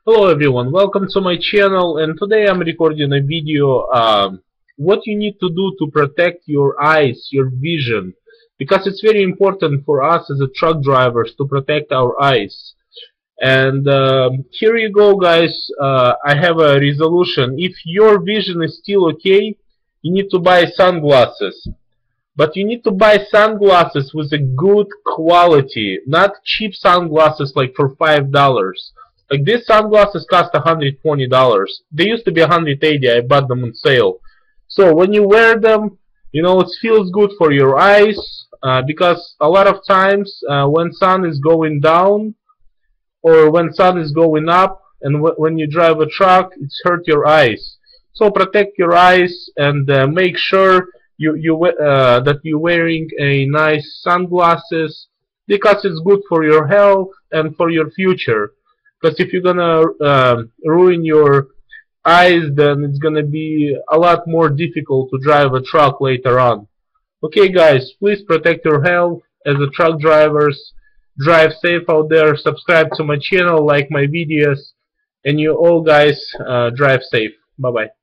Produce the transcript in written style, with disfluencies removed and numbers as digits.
Hello everyone, welcome to my channel, and today I'm recording a video what you need to do to protect your eyes, your vision, because it's very important for us as a truck drivers to protect our eyes. And here you go guys, I have a resolution. If your vision is still okay, you need to buy sunglasses. But you need to buy sunglasses with a good quality, not cheap sunglasses like for $5. Like these sunglasses cost $120. They used to be $180. I bought them on sale. So when you wear them, you know, it feels good for your eyes because a lot of times when sun is going down or when sun is going up and when you drive a truck, it's hurt your eyes. So protect your eyes and make sure that you're wearing a nice sunglasses because it's good for your health and for your future. Because if you're gonna ruin your eyes, then it's gonna be a lot more difficult to drive a truck later on. Okay guys, please protect your health as a truck drivers. Drive safe out there, subscribe to my channel, like my videos, and you all guys drive safe. Bye bye.